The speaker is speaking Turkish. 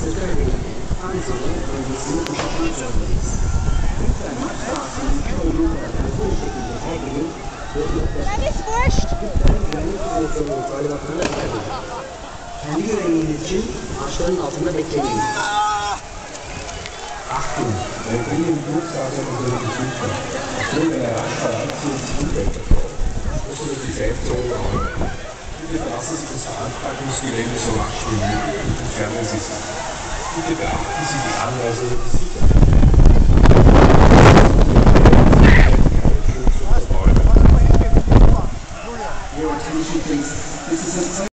Sırtları tanzimi bölgesini kuşatmak zorundayız. Lütfen maç sahasının çoğunluğu kadar bu şekilde terk edin ve lütfen güvenlik kuvvetlerinin talimatlarına dikkat edin. Kendi güvenliğiniz için ağaçların altında beklemeyin. Achtung, wenn wir im Flugzeug unsere Besucher aufgrund einer Radfahrt zu uns Flugzeugverkauf, müssen wir die Zeitzone behalten. Bitte verlassen Sie das Veranstaltungsgelände so rasch wie möglich und entfernen Sie sich. Bitte beachten Sie die Anweisungen des Sicherheits.